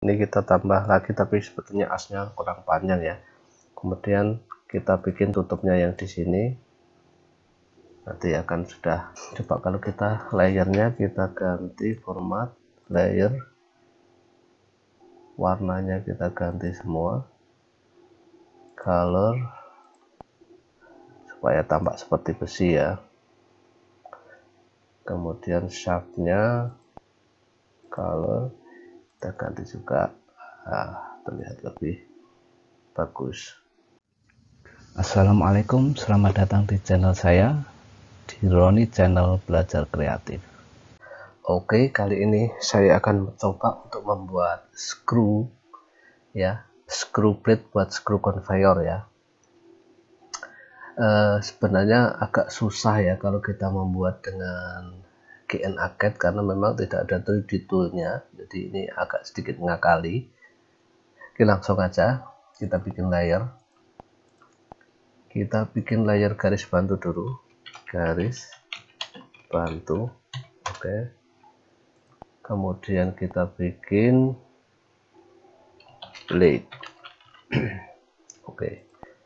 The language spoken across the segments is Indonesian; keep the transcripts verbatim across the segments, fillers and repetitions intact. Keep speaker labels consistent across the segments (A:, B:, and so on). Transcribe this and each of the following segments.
A: Ini kita tambah lagi, tapi sebetulnya asnya kurang panjang ya. Kemudian kita bikin tutupnya yang di sini, nanti akan sudah. Coba kalau kita layernya kita ganti format layer, warnanya kita ganti semua, color supaya tampak seperti besi ya. Kemudian shape-nya, color kita ganti juga, nah, terlihat lebih bagus.
B: Assalamualaikum, selamat datang di channel saya, di Roni Channel Belajar Kreatif.
A: Oke, kali ini saya akan mencoba untuk membuat screw ya, screw plate buat screw conveyor ya. E, sebenarnya agak susah ya kalau kita membuat dengan G N Arcade karena memang tidak ada tiga D toolnya, jadi ini agak sedikit ngakali. Oke, langsung aja kita bikin layer. Kita bikin layer garis bantu dulu, garis bantu. Oke, kemudian kita bikin blade. Oke,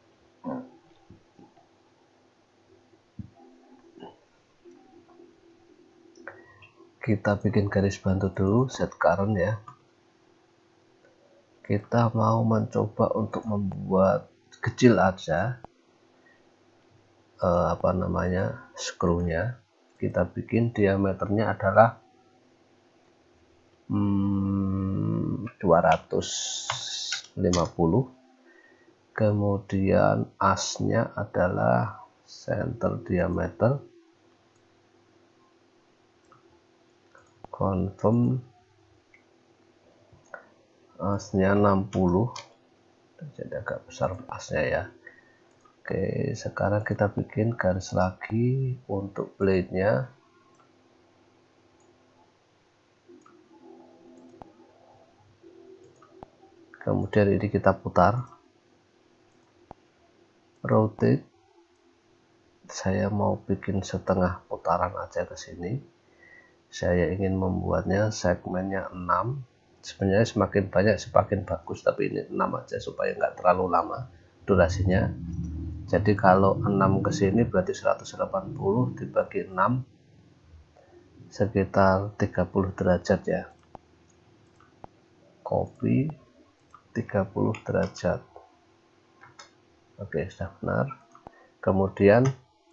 A: kita bikin garis bantu dulu, set current ya. Kita mau mencoba untuk membuat kecil aja eh, apa namanya screw-nya. Kita bikin diameternya adalah hmm, dua ratus lima puluh, kemudian asnya adalah center diameter, confirm asnya enam puluh, jadi agak besar asnya ya. Oke, sekarang kita bikin garis lagi untuk blade nya. Kemudian ini kita putar, rotate. Saya mau bikin setengah putaran aja ke sini. Saya ingin membuatnya segmennya enam. Sebenarnya semakin banyak semakin bagus, tapi ini enam aja supaya nggak terlalu lama durasinya. Jadi kalau enam ke sini berarti seratus delapan puluh dibagi enam sekitar tiga puluh derajat ya. Copy tiga puluh derajat. Oke, sudah benar. Kemudian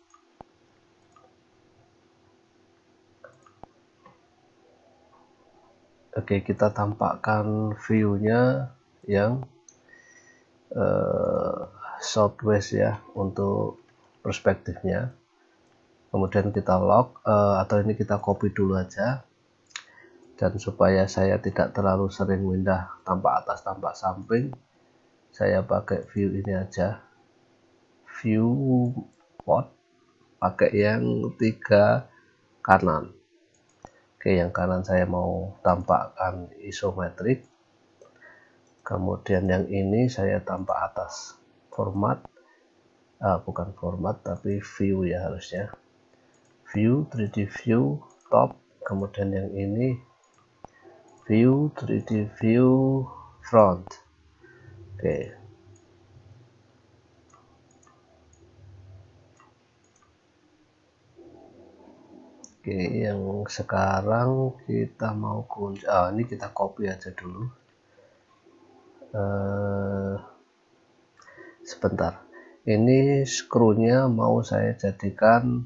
A: Oke, kita tampakkan view-nya yang uh, southwest ya untuk perspektifnya. Kemudian kita lock uh, atau ini kita copy dulu aja. Dan supaya saya tidak terlalu sering pindah tampak atas tampak samping, saya pakai view ini aja. View pot pakai yang tiga kanan. Oke, yang kanan saya mau tampakkan isometrik, kemudian yang ini saya tampak atas. Format ah, bukan format tapi view ya harusnya, view tiga D view top, kemudian yang ini view tiga D view front. Oke, Oke, yang sekarang kita mau kunci, ah, ini kita copy aja dulu. Uh, sebentar, ini screw-nya mau saya jadikan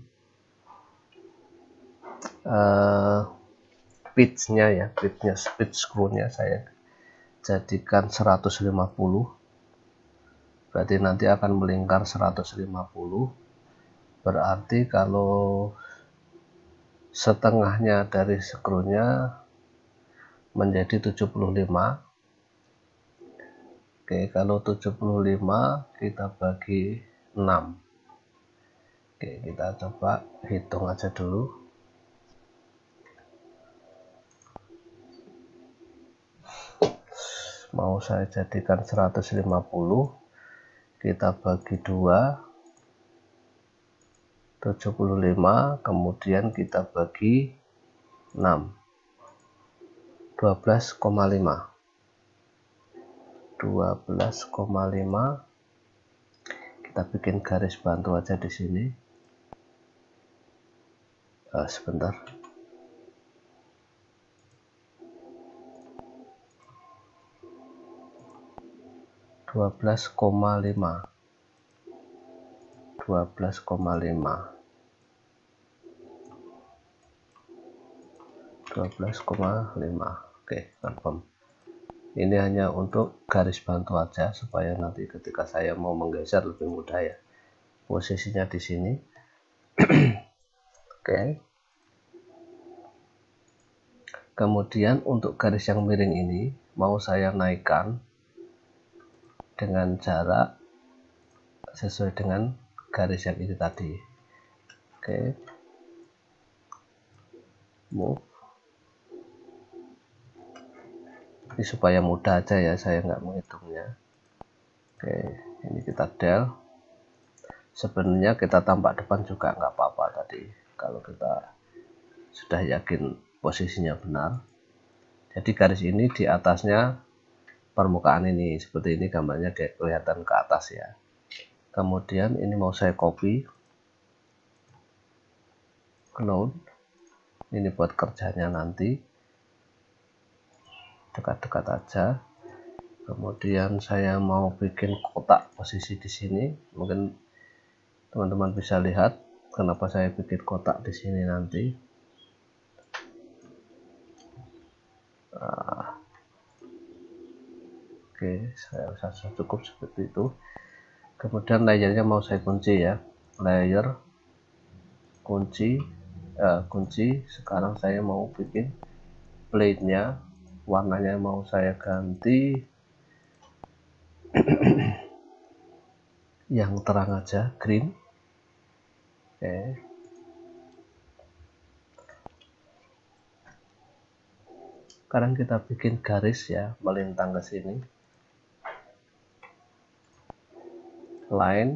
A: uh, pitch-nya ya, pitch-nya, pitch screw-nya saya jadikan seratus lima puluh. Berarti nanti akan melingkar seratus lima puluh. Berarti kalau setengahnya dari skrunya menjadi tujuh puluh lima. Oke, kalau tujuh puluh lima kita bagi enam. Oke, kita coba hitung aja dulu. Mau saya jadikan seratus lima puluh, kita bagi dua, tujuh puluh lima, kemudian kita bagi enam, dua belas koma lima. dua belas koma lima. Kita bikin garis bantu aja di sini. Uh, sebentar. dua belas koma lima. dua belas koma lima. dua belas koma lima. Oke, confirm. Ini hanya untuk garis bantu aja supaya nanti ketika saya mau menggeser lebih mudah ya. Posisinya di sini. Oke. Kemudian untuk garis yang miring ini mau saya naikkan dengan jarak sesuai dengan garis yang ini tadi. Oke. Move. Ini supaya mudah aja ya, saya nggak menghitungnya. Oke, ini kita del. Sebenarnya kita tampak depan juga nggak apa-apa tadi kalau kita sudah yakin posisinya benar. Jadi garis ini di atasnya permukaan ini, seperti ini gambarnya dia kelihatan ke atas ya. Kemudian ini mau saya copy, clone. Ini buat kerjanya nanti. Dekat-dekat aja. Kemudian saya mau bikin kotak posisi di sini. Mungkin teman-teman bisa lihat kenapa saya bikin kotak di sini nanti. Nah, oke, saya rasa cukup seperti itu. Kemudian layernya mau saya kunci ya. Layer kunci, eh, kunci. Sekarang saya mau bikin plate-nya. Warnanya mau saya ganti yang terang aja, green. Oke. Sekarang kita bikin garis ya, melintang ke sini. Line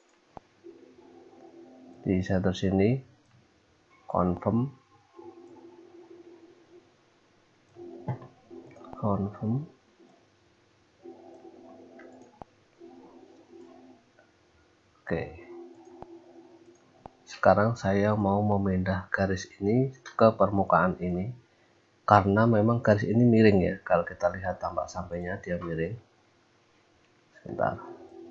A: di center sini, confirm, confirm. Oke. Sekarang saya mau memindah garis ini ke permukaan ini karena memang garis ini miring ya. Kalau kita lihat tampak sampainya dia miring. Sebentar.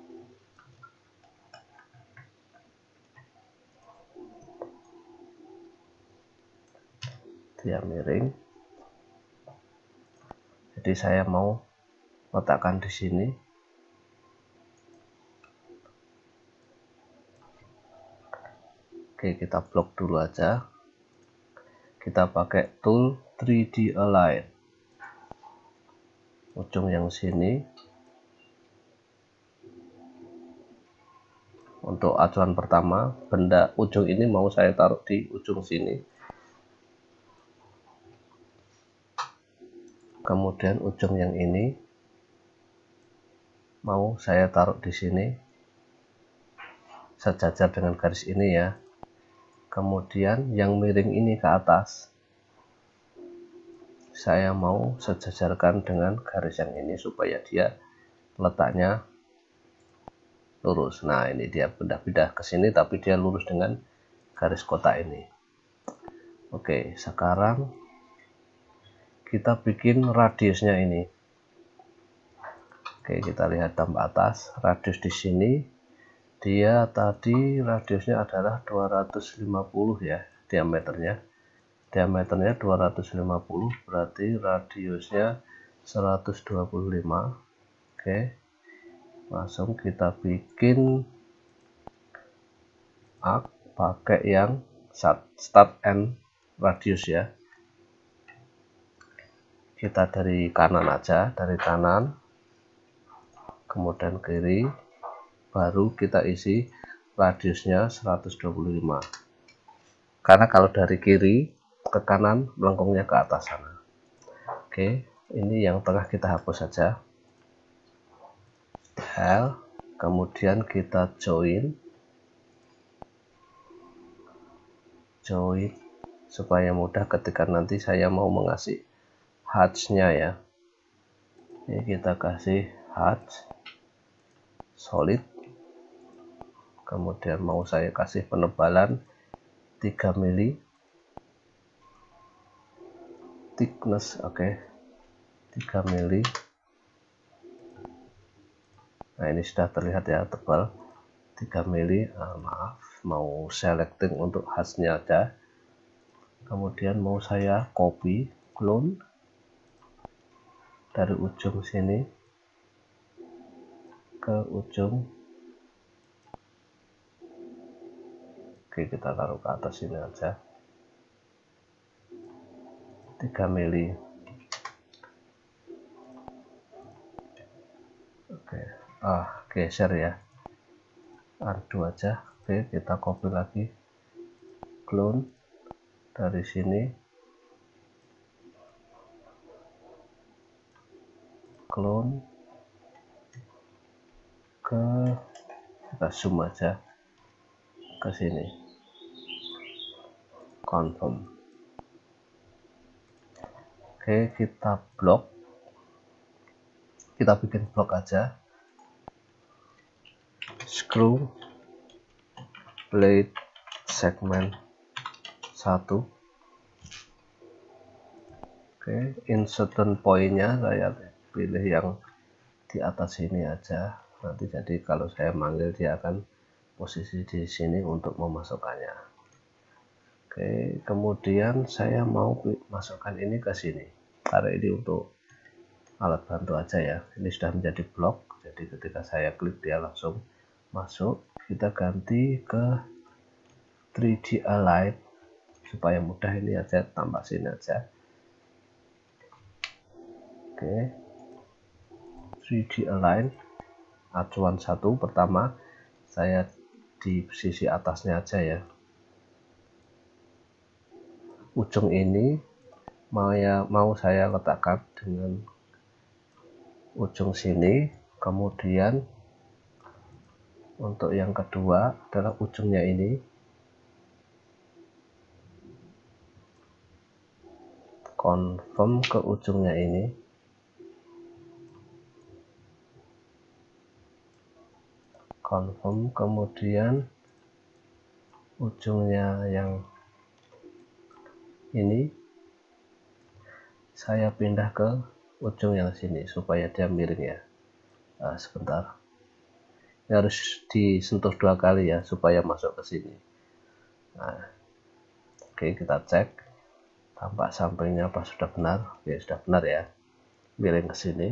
A: Dia miring. Jadi saya mau letakkan di sini. Oke, kita blok dulu aja. Kita pakai tool tiga D Align. Ujung yang sini. Untuk acuan pertama, benda ujung ini mau saya taruh di ujung sini. Kemudian ujung yang ini mau saya taruh di sini. Sejajar dengan garis ini ya. Kemudian yang miring ini ke atas saya mau sejajarkan dengan garis yang ini supaya dia letaknya lurus. Nah, ini dia pindah-pindah ke sini tapi dia lurus dengan garis kotak ini. Oke, sekarang kita bikin radiusnya ini. Oke, kita lihat tambah atas, radius di sini dia tadi radiusnya adalah dua ratus lima puluh ya, diameternya. Diameternya dua ratus lima puluh, berarti radiusnya seratus dua puluh lima. Oke. Langsung kita bikin arc pakai yang start and radius ya. Kita dari kanan aja, dari kanan kemudian kiri, baru kita isi radiusnya seratus dua puluh lima. Karena kalau dari kiri ke kanan melengkungnya ke atas sana. Oke, ini yang tengah kita hapus saja. L, kemudian kita join, join supaya mudah ketika nanti saya mau mengasih hatch-nya ya. Ini kita kasih hard solid, kemudian mau saya kasih penebalan tiga mili, thickness oke okay, tiga mili. Nah ini sudah terlihat ya, tebal tiga mili. Nah, maaf, mau selecting untuk khasnya aja. Kemudian mau saya copy clone dari ujung sini ke ujung. Oke, kita taruh ke atas sini aja, tiga mili. Oke, ah geser ya, undo aja. Oke, kita copy lagi, clone dari sini, clone ke, kita zoom aja ke sini, confirm. Oke, kita blok, kita bikin blok aja, screw blade segment satu. Oke, insertion pointnya saya pilih yang di atas sini aja, nanti jadi kalau saya manggil dia akan posisi di sini untuk memasukkannya. Oke, kemudian saya mau masukkan ini ke sini, karena ini untuk alat bantu aja ya. Ini sudah menjadi blok, jadi ketika saya klik dia langsung masuk. Kita ganti ke tiga D align supaya mudah, ini aja tambah sini aja. Oke, tiga D align acuan satu, pertama saya di sisi atasnya aja ya, ujung ini mau ya mau saya letakkan dengan ujung sini. Kemudian untuk yang kedua adalah ujungnya ini, confirm ke ujungnya ini, confirm, kemudian ujungnya yang ini saya pindah ke ujung yang sini supaya dia miring ya. Nah, sebentar, ini harus disentuh dua kali ya supaya masuk ke sini. Nah, oke, kita cek tampak sampingnya apa sudah benar. Oke, sudah benar ya, miring ke sini.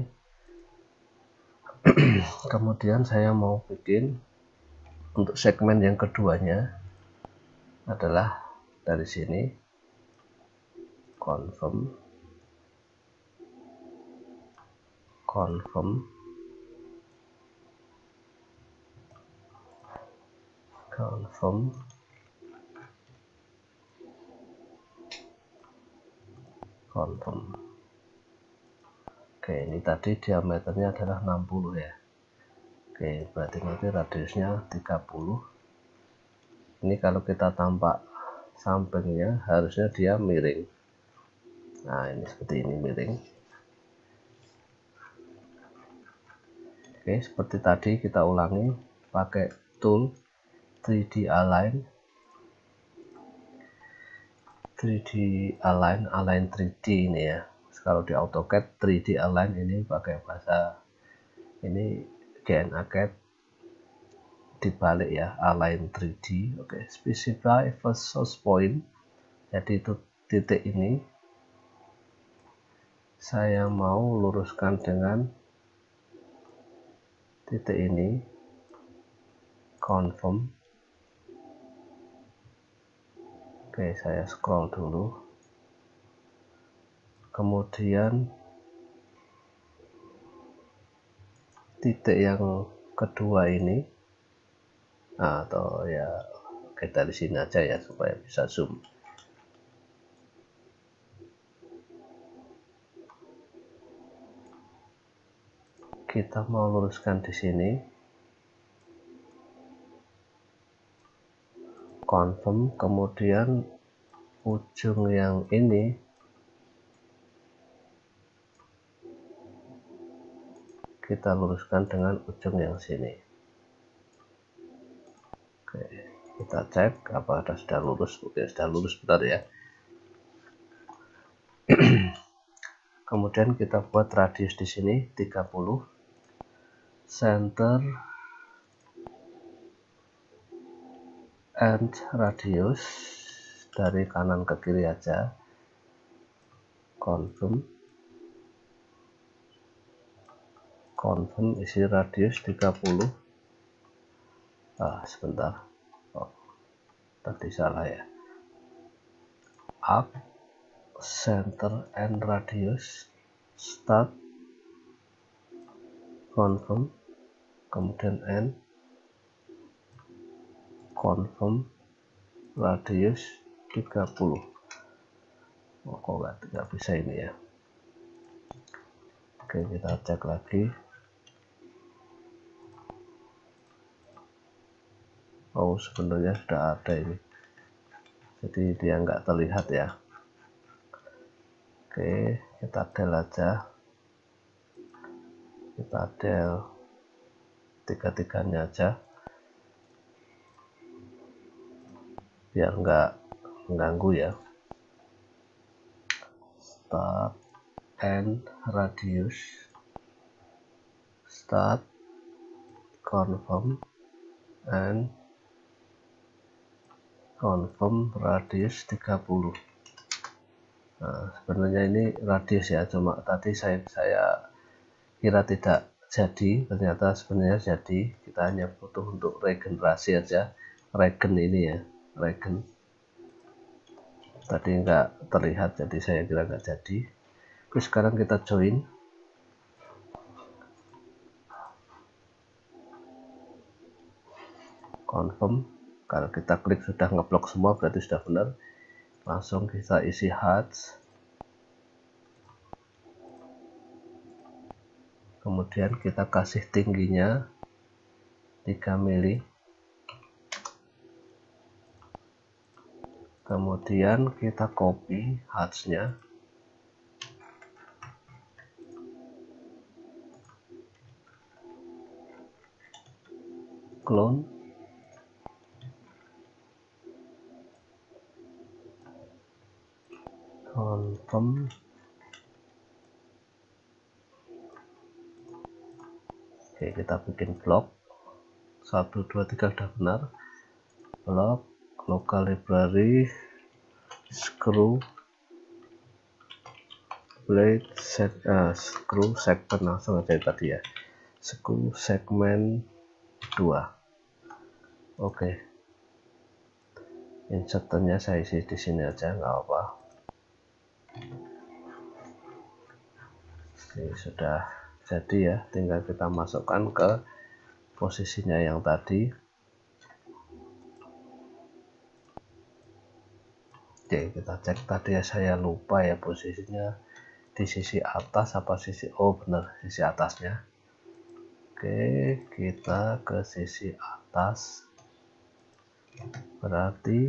A: Kemudian saya mau bikin untuk segmen yang keduanya adalah dari sini, confirm, confirm, confirm, confirm. Oke, ini tadi diameternya adalah enam puluh ya. Oke, berarti nanti radiusnya tiga puluh. Ini kalau kita tampak sampingnya harusnya dia miring. Nah, ini seperti ini miring. Oke, seperti tadi kita ulangi pakai tool tiga D align, tiga D align, align tiga D ini ya. Kalau di AutoCAD tiga D align ini pakai bahasa ini G N A C A D dibalik ya, align tiga D. Oke, specify first source point, jadi itu titik ini saya mau luruskan dengan titik ini, confirm. Oke, saya scroll dulu, kemudian titik yang kedua ini, nah, atau ya kita di sini aja ya supaya bisa zoom. Kita mau luruskan di sini, confirm, kemudian ujung yang ini kita luruskan dengan ujung yang sini. Oke, kita cek apakah sudah lurus. Oke, sudah lurus, benar ya. Kemudian kita buat radius di sini tiga puluh, center and radius dari kanan ke kiri aja, confirm, confirm isi radius tiga puluh. Ah, sebentar, oh, tadi salah ya. Arc, center and radius, start, confirm, kemudian end, confirm radius tiga puluh. Oh, kok nggak, nggak bisa ini ya. Oke, kita cek lagi. Oh, sebenarnya sudah ada ini, jadi dia nggak terlihat ya. Oke, kita del aja, kita del tiga-tiganya aja biar nggak mengganggu ya. Start and radius, start, confirm, and confirm radius tiga puluh. Nah, sebenarnya ini radius ya, cuma tadi saya saya kira tidak jadi, ternyata sebenarnya jadi. Kita hanya butuh untuk regenerasi aja, regen ini ya, regen. Tadi nggak terlihat, jadi saya kira nggak jadi. Oke, sekarang kita join. Confirm. Kalau kita klik sudah ngeblok semua, berarti sudah benar. Langsung kita isi hatch, kemudian kita kasih tingginya tiga mili, kemudian kita copy hatchnya, clone, confirm, oke, kita bikin blok satu dua tiga sudah benar. Blok local library screw blade set, uh, screw segment, langsung aja tadi ya, screw segmen dua. Oke, insertnya saya isi di sini aja, nggak apa. Ini sudah jadi ya, tinggal kita masukkan ke posisinya yang tadi. Oke, kita cek tadi ya, saya lupa ya posisinya di sisi atas apa sisi, oh benar, sisi atasnya. Oke, kita ke sisi atas, berarti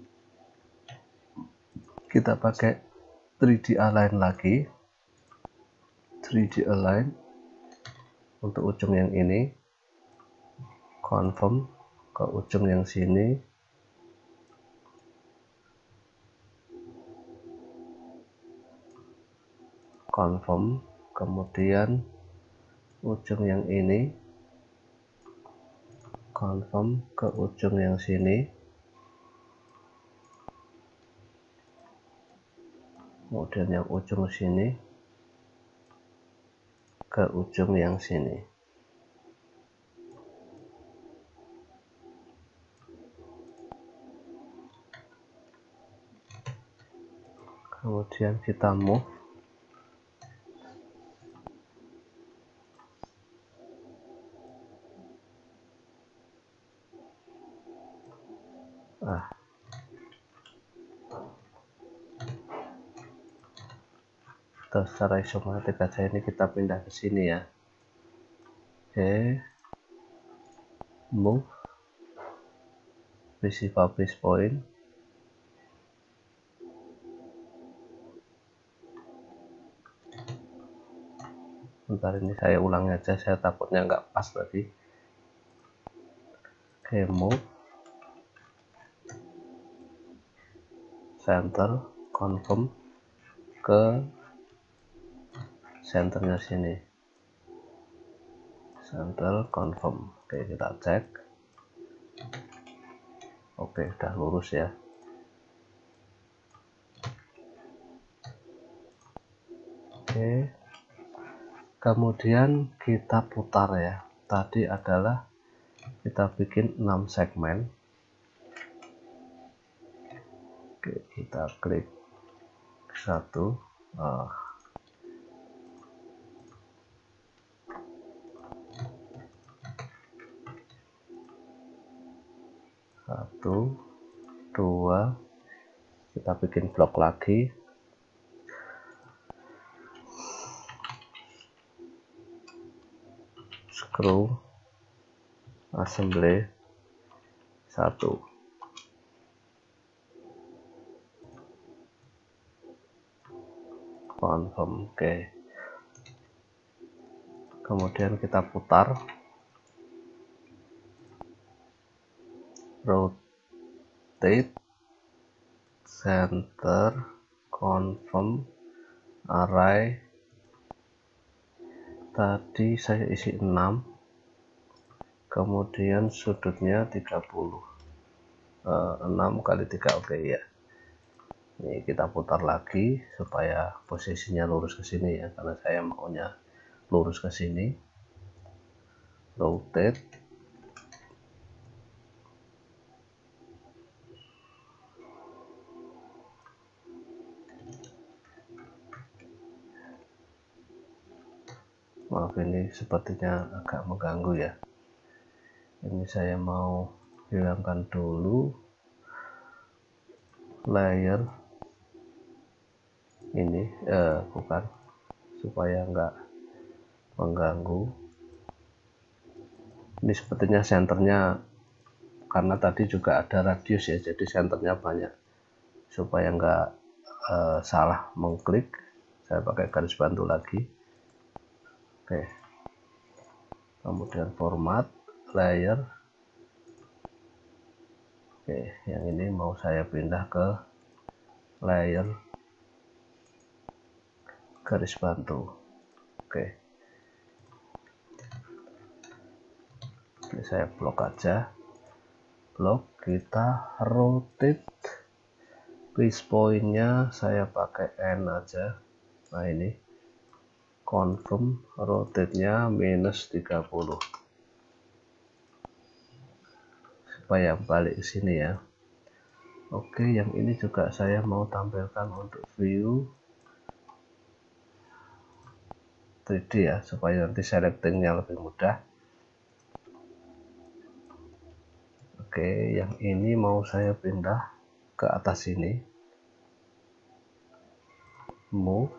A: kita pakai tiga D align lagi, tiga D align untuk ujung yang ini, confirm ke ujung yang sini, confirm, kemudian ujung yang ini, confirm ke ujung yang sini, kemudian yang ujung sini ke ujung yang sini. Kemudian kita move, ah atau secara isometrik aja, ini kita pindah ke sini ya. Oke, move, visi publish point, Bentar, ini saya ulangi aja, saya takutnya nggak pas tadi. Oke, move center, confirm ke centernya sini, center confirm. Oke, kita cek. Oke, udah lurus ya. Oke, kemudian kita putar ya. Tadi adalah kita bikin enam segmen. Oke, kita klik satu. Oh. Satu, dua, kita bikin blok lagi. Screw assembly satu. Confirm. Oke, kemudian kita putar, rotate, center, confirm, array. Tadi saya isi enam, kemudian sudutnya tiga puluh, enam kali tiga. Oke ya, ini kita putar lagi supaya posisinya lurus ke sini ya, karena saya maunya lurus ke sini. Rotate, maaf ini sepertinya agak mengganggu ya. Ini saya mau hilangkan dulu layer ini, eh, bukan, supaya enggak mengganggu. Ini sepertinya senternya, karena tadi juga ada radius ya, jadi senternya banyak. Supaya enggak eh, salah mengklik, saya pakai garis bantu lagi. Oke, kemudian format, layer. Oke, yang ini mau saya pindah ke layer garis bantu. Oke, ini saya blok aja. Blok, kita rotate, base pointnya saya pakai N aja. Nah ini confirm, rotate nya minus tiga puluh supaya balik ke sini ya. Oke, yang ini juga saya mau tampilkan untuk view tiga D ya, supaya nanti selectingnya lebih mudah. Oke, yang ini mau saya pindah ke atas sini, move,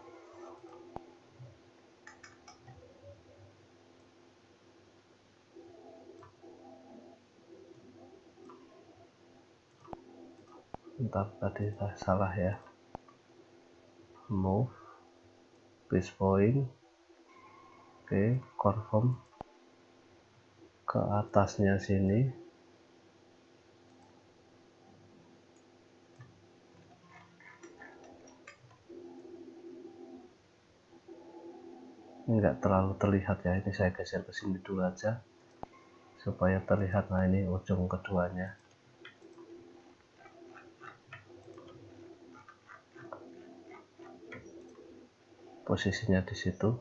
A: entar tadi saya salah ya, move, base point. Oke, confirm ke atasnya sini. Enggak terlalu terlihat ya, ini saya geser ke sini dulu aja supaya terlihat. Nah ini ujung keduanya, posisinya di situ.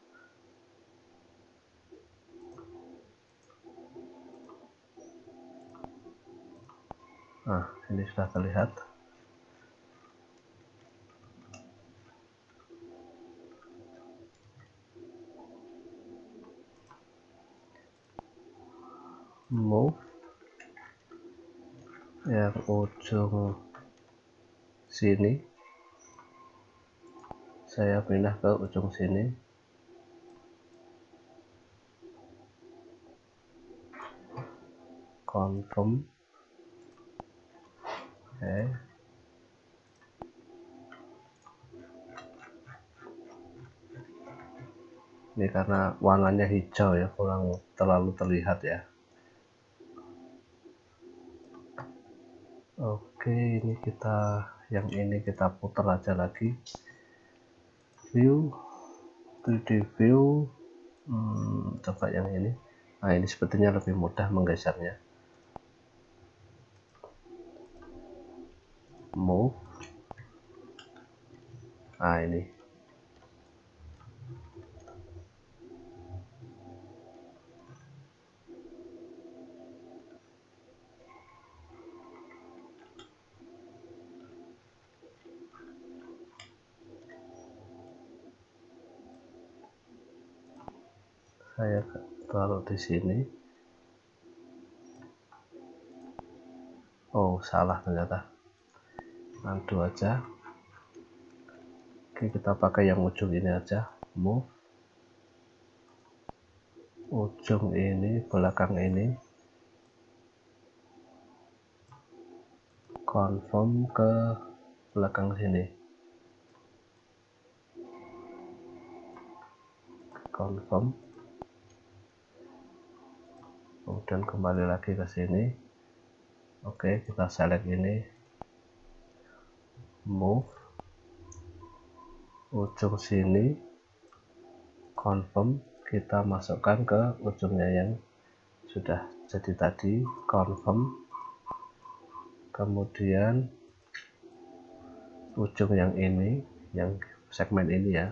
A: Nah ini sudah terlihat. Move yang ujung sini, saya pindah ke ujung sini. Confirm. Oke, Ini karena warnanya hijau ya, kurang terlalu terlihat ya. Oke, ini kita yang ini kita putar aja lagi. View, tiga D view, hmm, coba yang ini. Nah, ini sepertinya lebih mudah menggesernya. Move. Nah, ini. Saya taruh di sini. Oh, salah ternyata. Undo aja. Oke, kita pakai yang ujung ini aja. Move. Ujung ini, belakang ini. Confirm ke belakang sini. Confirm. Kemudian kembali lagi ke sini. Oke, kita select ini, move, ujung sini, confirm, kita masukkan ke ujungnya yang sudah jadi tadi, confirm, kemudian ujung yang ini, yang segmen ini ya,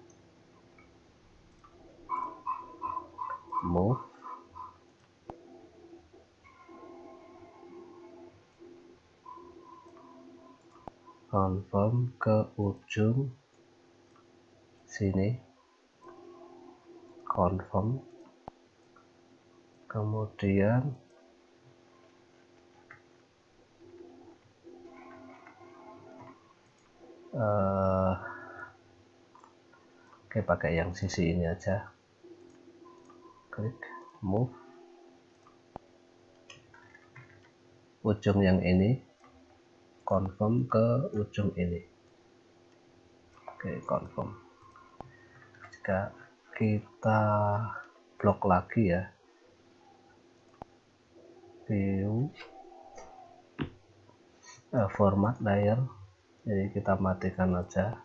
A: move, confirm ke ujung sini, confirm, kemudian uh, oke, pakai yang sisi ini aja, klik, move, ujung yang ini, confirm ke ujung ini. Oke, confirm. Jika kita blok lagi ya, view, uh, format layer, jadi kita matikan aja,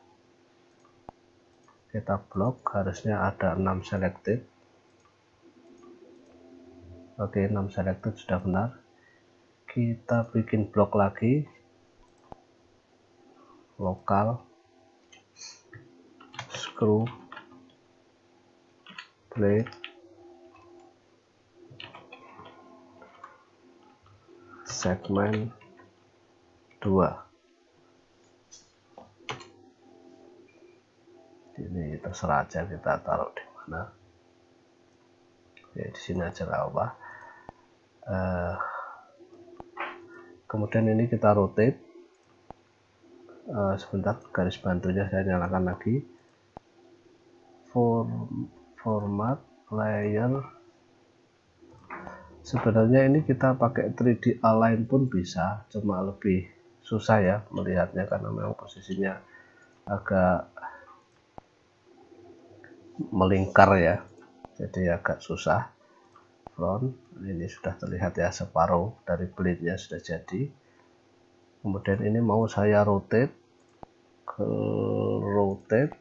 A: kita blok, harusnya ada enam selected. Oke, enam selected sudah benar. Kita bikin blok lagi, lokal, screw, blade, segmen dua. Ini terserah aja kita taruh di mana. Oke, di sini aja nggak apa. Uh, kemudian ini kita rotate. Uh, sebentar, garis bantunya saya nyalakan lagi. Form, format layer. Sebenarnya ini kita pakai tiga D align pun bisa, cuma lebih susah ya melihatnya karena memang posisinya agak melingkar ya, jadi agak susah. Front ini sudah terlihat ya, separuh dari blade-nya sudah jadi. Kemudian ini mau saya rotate ke rotate,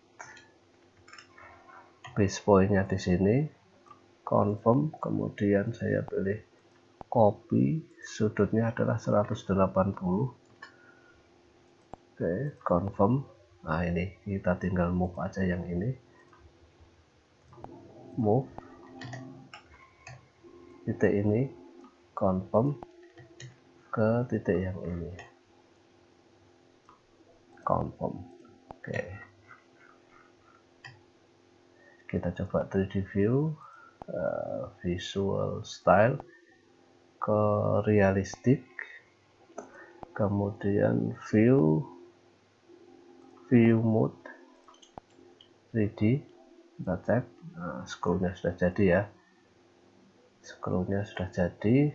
A: base point-nya di sini, confirm, kemudian saya pilih copy, sudutnya adalah seratus delapan puluh. Oke, confirm. Nah, ini kita tinggal move aja yang ini, move titik ini, confirm ke titik yang ini, confirm. Oke, kita coba tiga D view, uh, visual style ke realistic, kemudian view, view mode tiga D, kita cek. Nah, scrollnya sudah jadi ya, scrollnya sudah jadi.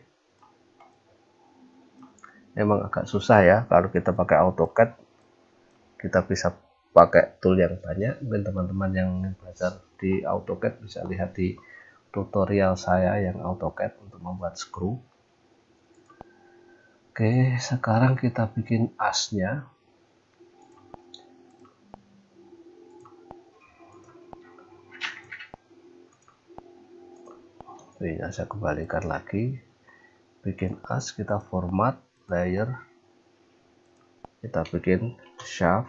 A: Memang agak susah ya kalau kita pakai AutoCAD, kita bisa pakai tool yang banyak. Mungkin teman-teman yang belajar di AutoCAD bisa lihat di tutorial saya yang AutoCAD untuk membuat screw. Oke, sekarang kita bikin asnya. Ini saya kembalikan lagi, bikin as, kita format layer, kita bikin shaft.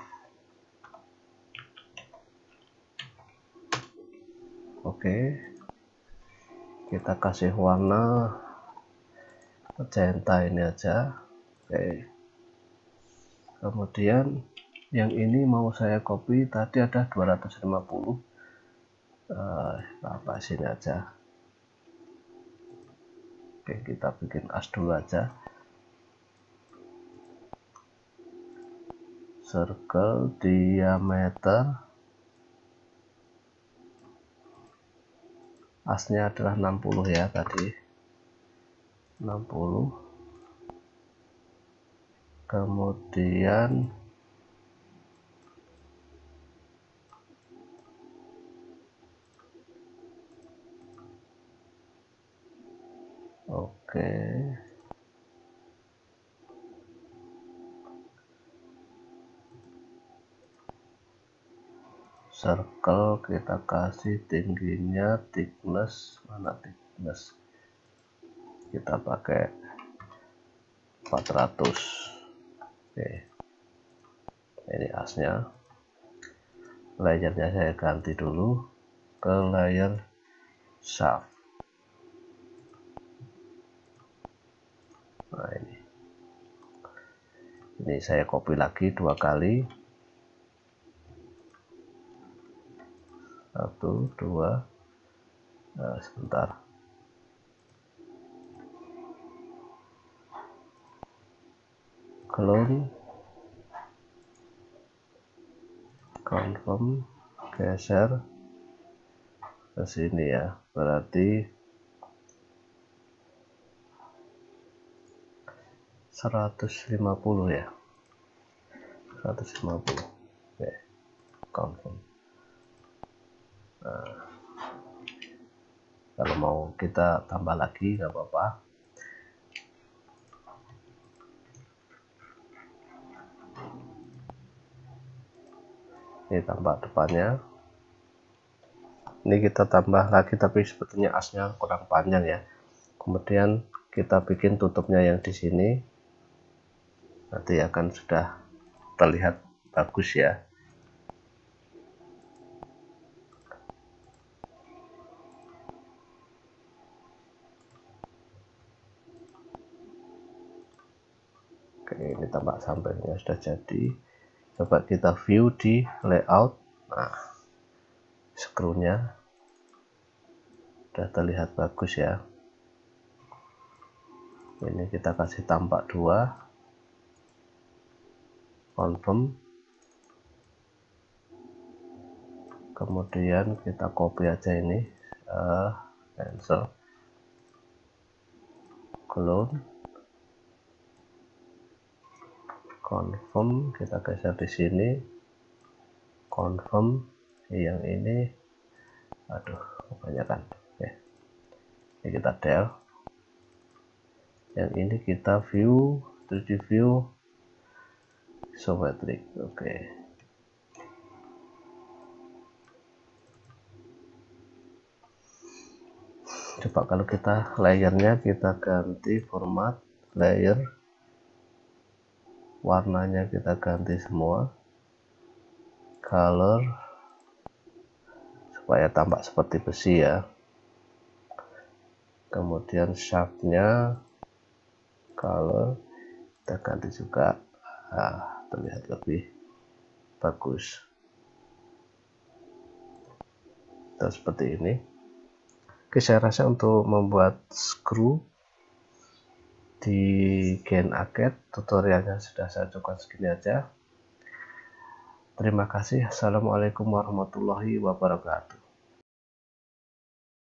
A: Oke, kita kasih warna magenta ini aja. Oke, kemudian yang ini mau saya copy, tadi ada dua ratus lima puluh, uh, apa sini aja. Oke, kita bikin as dulu aja, circle diameter asnya adalah enam puluh ya, tadi enam puluh. Kemudian oke, circle kita kasih tingginya thickness, mana thickness, kita pakai empat ratus. Oke, ini asnya. Layernya saya ganti dulu ke layer shaft. Nah, ini ini saya copy lagi dua kali, satu dua. Nah, sebentar, clone, confirm, geser ke sini ya, berarti seratus lima puluh ya, seratus lima puluh. Oke, confirm. Nah, kalau mau kita tambah lagi nggak apa-apa. Ini tambah depannya, ini kita tambah lagi, tapi sepertinya asnya kurang panjang ya. Kemudian kita bikin tutupnya yang di sini, nanti akan sudah terlihat bagus ya. Oke, ini tampak sampingnya sudah jadi. Coba kita view di layout. Nah, skrunya sudah terlihat bagus ya. Ini kita kasih tampak dua, confirm, kemudian kita copy aja ini, uh, cancel, clone, confirm, kita geser di sini, confirm, yang ini, aduh kebanyakan. Oke, ini kita del, yang ini kita view, tiga D view, isometric. Oke, coba kalau kita layernya kita ganti format layer, warnanya kita ganti semua, color supaya tampak seperti besi ya. Kemudian shaftnya color kita ganti juga, nah, terlihat lebih bagus. Dan seperti ini. Oke, saya rasa untuk membuat screw di Gen Arcade tutorialnya sudah saya cukupkan segini aja. Terima kasih. Assalamualaikum warahmatullahi wabarakatuh.